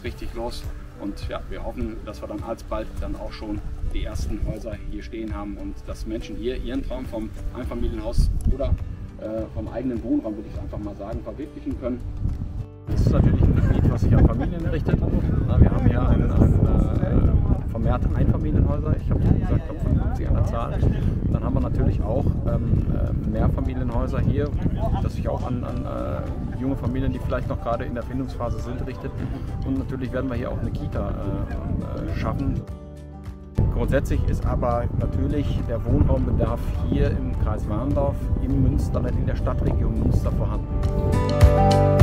richtig los. Und ja, wir hoffen, dass wir dann alsbald dann auch schon die ersten Häuser hier stehen haben und dass Menschen hier ihren Traum vom Einfamilienhaus oder vom eigenen Wohnraum, würde ich einfach mal sagen, verwirklichen können. Das ist natürlich ein Gebiet, was sich an Familien richtet. Wir haben hier vermehrt Einfamilienhäuser, ich habe gesagt, 55 an der Zahl. Dann haben wir natürlich auch Mehrfamilienhäuser hier, das sich auch an junge Familien, die vielleicht noch gerade in der Findungsphase sind, richtet. Und natürlich werden wir hier auch eine Kita schaffen. Grundsätzlich ist aber natürlich der Wohnraumbedarf hier im Kreis Warndorf, im Münster, in der Stadtregion Münster vorhanden.